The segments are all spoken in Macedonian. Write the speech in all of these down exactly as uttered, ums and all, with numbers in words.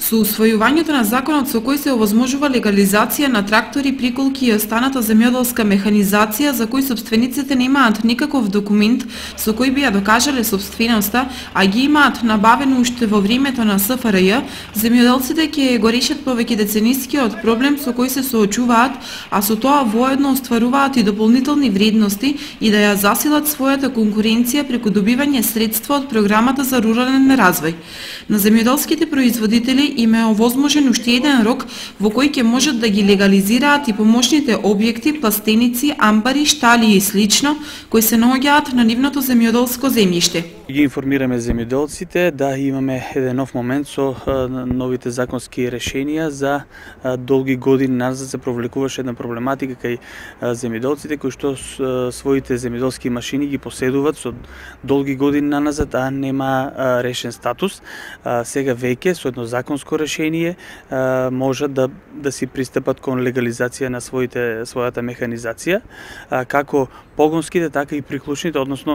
Со усвојувањето на законот со кој се овозможува легализација на трактори, приколки и останата земјоделска механизација за кои собствениците немаат никаков документ со кој би ја докажале собственоста, а ги имаат набавено уште во времето на С Ф Р Ј, земјоделците ќе го решат повеќе деценискиот проблем со кој се соочуваат, а со тоа воедно остваруваат и дополнителни вредности и да ја засилат својата конкуренција преку добивање средства од програмата за рурален развој. На земјоделските производители им е овозможен уште еден рок во кој ќе можат да ги легализираат и помошните објекти, пластеници, амбари, штали и слично, кои се наоѓаат на нивното земјоделско земјиште. Ги информираме земјоделците да имаме еден нов момент со новите законски решенија. За долги години назад се провлекуваше една проблематика кај земјоделците кои што своите земјоделски машини ги поседуваат со долги години назад, а нема решен статус. Сега веќе со едно законско решение можат да да си пристапат кон легализација на своите својата механизација, како погонските, така и приклучните, односно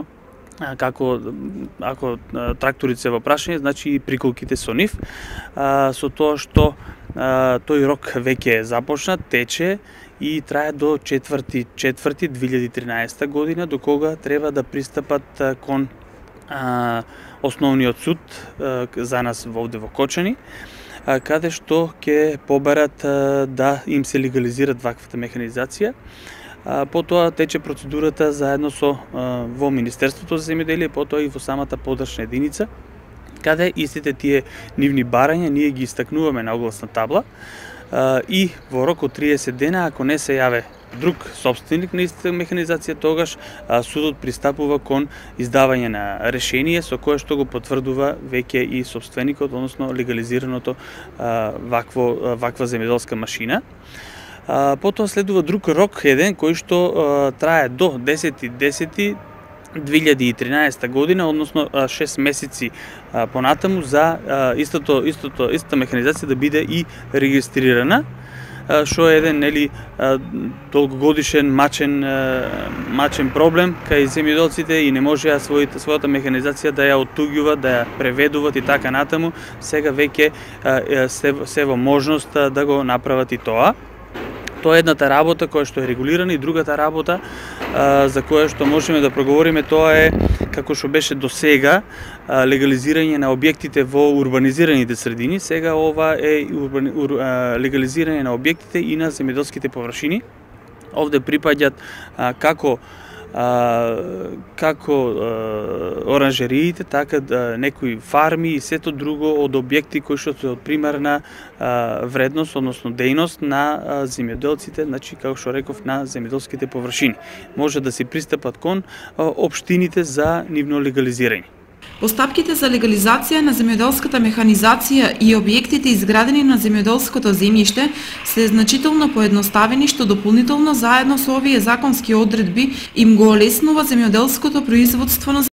како ако тракторите се во прашање, значи и приколките со нив, со тоа што тој рок веќе е започнат, тече и трае до четврти четврти две илјади и тринаесетта година, до кога треба да пристапат кон а, основниот суд а, за нас овде во Кочани, а, каде што ќе побарат а, да им се легализират ваквата механизација. А, потоа тече процедурата заедно со а, во Министерството за земјоделие, потоа и во самата подрачна единица, каде истите тие нивни барања ние ги истакнуваме на огласна табла а, и во рок од триесет дена, ако не се јаве друг собственик на истата механизација, тогаш а, судот пристапува кон издавање на решение со кое што го потврдува веќе и собственикот, односно легализираното а, вакво, ваква земјоделска машина. А, потоа следува друг рок, еден кој што а, трае до десети десети две илјади и тринаесетта година, односно шест месеци а, понатаму за а, истото, истото, истата механизација да биде и регистрирана, што е еден нели долгогодишен мачен мачен проблем кај земјоделците и не можеа својата својата механизација да ја оттуѓуваат, да ја преведуваат и така натаму. Сега веќе се, се во можност да го направат и тоа. Тоа е едната работа која што е регулирана, и другата работа а, за која што можеме да проговориме, тоа е како што беше до сега легализирање на објектите во урбанизираните средини. Сега ова е урбани, ур, а, легализирање на објектите и на земјоделските површини. Овде припаѓаат а, како А, како а, оранжериите, така да, некои фарми и сето друго од објекти кои што се од примарна а, вредност, односно дејност на а, земјоделците, значи како што реков, на земјоделските површини. Може да се пристапат кон а, општините за нивно легализирање. Постапките за легализација на земјоделската механизација и објектите изградени на земјоделското земјиште се значително поедноставени, што дополнително заедно со овие законски одредби им го олеснува земјоделското производство на